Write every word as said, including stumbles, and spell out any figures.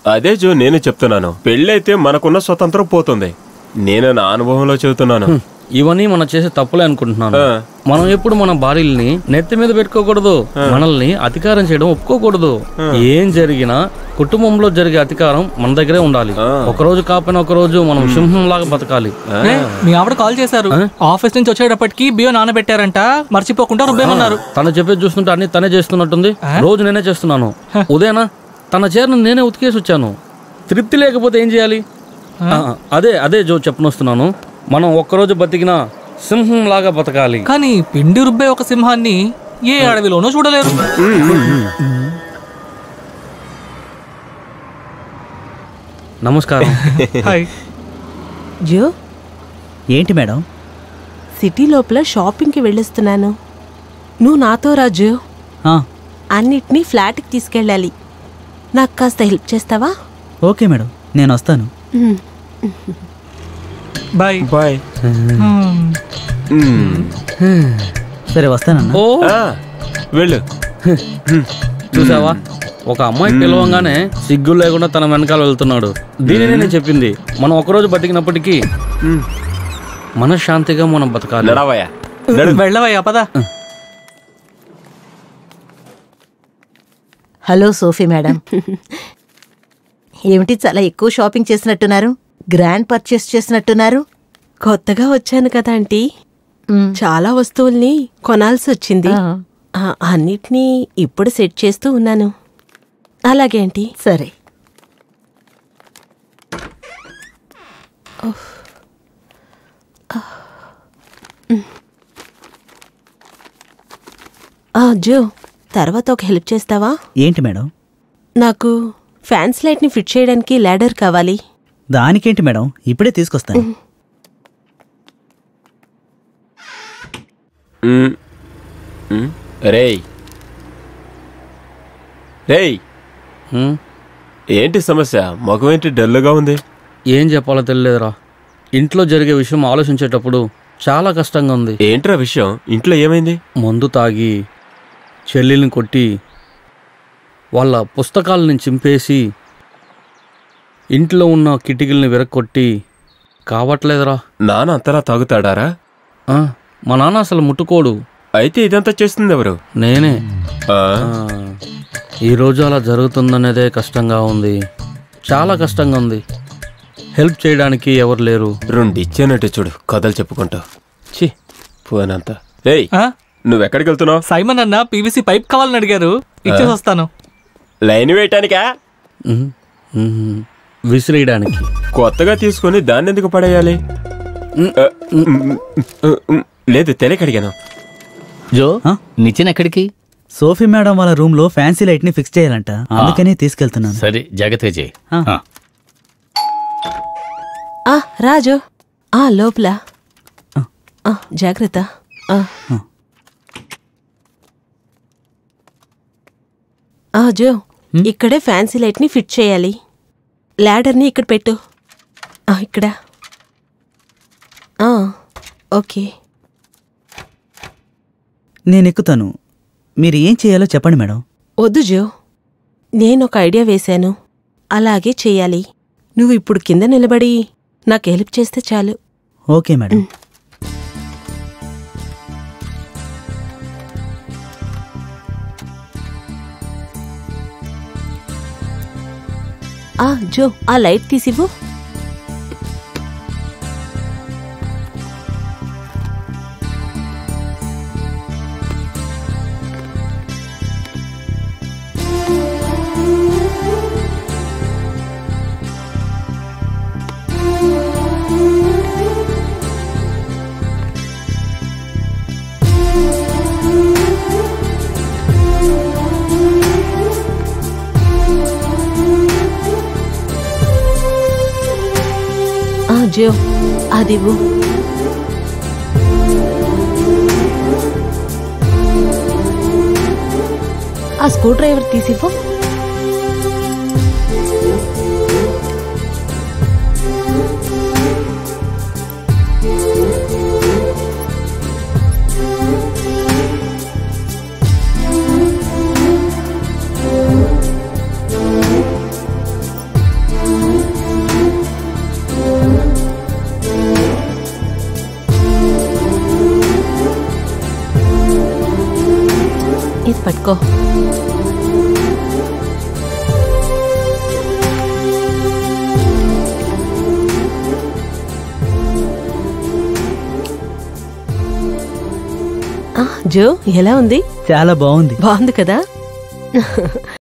అదే జో నేను చెప్తున్నాను, పెళ్ళైతే మనకున్న స్వతంత్రం పోతుంది. నేను నా అనుభవంలో చెబుతున్నాను. ఇవన్నీ మనం చేసే తప్పులే అనుకుంటున్నాను. మనం ఎప్పుడు మన భార్యల్ని నెత్తి మీద పెట్టుకోకూడదు, మనల్ని అధికారం చేయడం ఒప్పుకోకూడదు. ఏం జరిగినా కుటుంబంలో జరిగే అధికారం మన దగ్గరే ఉండాలి. ఒక రోజు కాకపోయినా ఒక రోజు మనం సింహం లాగా బతకాలి. మీ ఆవిడ కాల్ చేశారు, ఆఫీస్ నుంచి వచ్చేటప్పటికి బియ్యం నానబెట్టారంట, మర్చిపోకుండా రుబ్బేమన్నారు. తను చెప్పేది చూస్తుంటే అన్ని తనే చేస్తున్నట్టుంది. రోజు నేనే చేస్తున్నాను. ఉదయనా తన చీరను నేనే ఉతికేసి వచ్చాను. తృప్తి లేకపోతే ఏం చేయాలి? అదే అదే జో చెప్పనొస్తున్నాను, మనం ఒక్కరోజు బతికినా సింహం లాగా బతకాలి. కానీ పిండి రుబ్బే ఒక సింహాన్ని ఏ అడవిలోనూ చూడలేరు. నమస్కారం. జో, ఏంటి మేడం? సిటీ లోపల షాపింగ్కి వెళ్ళొస్తున్నాను. నువ్వు నాతో రాజు. అన్నిటినీ ఫ్లాట్కి తీసుకెళ్ళాలి. నాకు కాస్త హెల్ప్ చేస్తావా? ఓకే మేడం, నేను వస్తాను. Bye bye. సరే వస్తానన్నా. ఓ వెళ్ళు. చూసావా, ఒక అమ్మాయి పిలవంగానే సిగ్గు లేకుండా తన వెనకాల వెళ్తున్నాడు. దీనినే నేను చెప్పింది. మనం ఒకరోజు బతికినప్పటికీ మనశ్శాంతిగా మనం బతకాలి. వెళ్ళవయ్యా పద. Hello Sophie madam. ఏమిటి చాలా ఎక్కువ షాపింగ్ చేసినట్టున్నారు? గ్రాండ్ పర్చేస్ చేసినట్టున్నారు? కొత్తగా వచ్చాను కదా ఆంటీ, చాలా వస్తువుల్ని కొనాల్సి వచ్చింది. అన్నిటినీ ఇప్పుడు సెట్ చేస్తూ ఉన్నాను. అలాగే ఆంటీ. సరే. జో, తర్వాత ఒక హెల్ప్ చేస్తావా? ఏంటి మేడం? నాకు ఫ్యాన్స్ లైట్ ని ఫిట్ చేయడానికి ల్యాడర్ కావాలి. దానికేంటి మేడం, ఇప్పుడే తీసుకొస్తాను. రేయ్ రేయ్, ఏంటి సమస్య? మగమేంటి డల్లుగా ఉంది? ఏం చెప్పాలో తెలియదురా. ఇంట్లో జరిగే విషయం ఆలోచించేటప్పుడు చాలా కష్టంగా ఉంది. ఏంట్రా విషయం? ఇంట్లో ఏమైంది? మందు తాగి చెల్లెల్ని కొట్టి వాళ్ళ పుస్తకాలని చింపేసి ఇంట్లో ఉన్న కిటికీల్ని విరక్కొట్టి కావట్లేదురా. నాన్న అంతలా తాగుతాడారా? మా నాన్న అసలు ముట్టుకోడు. అయితే ఇదంతా చేస్తుంది ఎవరు? నేనే. ఈరోజు అలా జరుగుతుందనేదే కష్టంగా ఉంది, చాలా కష్టంగా ఉంది. హెల్ప్ చేయడానికి ఎవరు లేరు. రెండు ఇచ్చానంటే చూడు, కథలు చెప్పుకుంటావు. ఛీ పోనంతా. రేయ్, నువ్వెక్కడికి వెళ్తున్నావు? సైమన్ అన్న పీవీసీ పైప్ కావాలని అడిగారు, ఇచ్చేసి వస్తాను. లైన్ వేయటానికా? విసిరేయడానికి. కొత్తగా తీసుకొని దాన్ని ఎందుకు పడేయాలి? లేదు, తెలియకడిగాను. జో, నిచ్చెన ఎక్కడికి? సోఫీ మేడం వాళ్ళ రూమ్ లో ఫ్యాన్సీ లైట్ ని ఫిక్స్ చేయాలంట, అందుకనే తీసుకెళ్తున్నాను. సరే, జాగ్రత్తగా చేయి. రాజు, ఆ లోపల జాగ్రత్త. జో, ఇక్కడే ఫ్యాన్సీ లైట్ ని ఫిట్ చేయాలి. ల్యాడర్ ని ఇక్కడ పెట్టు. ఇక్కడ. ఓకే, నేను ఎక్కుతాను. మీరు ఏం చేయాలో చెప్పండి మేడం. వద్దు జో, నేనొక ఐడియా వేశాను, అలాగే చెయ్యాలి. నువ్వు ఇప్పుడు కింద నిలబడి నాకు హెల్ప్ చేస్తే చాలు. Okay madam. ఆ జో, ఆ లైట్ తీసివ్వు. జో, అదివ్వు. ఆ స్క్రూ డ్రైవర్ తీసివ్వు. పట్టుకో. జో ఎలా ఉంది? చాలా బాగుంది. బాగుంది కదా.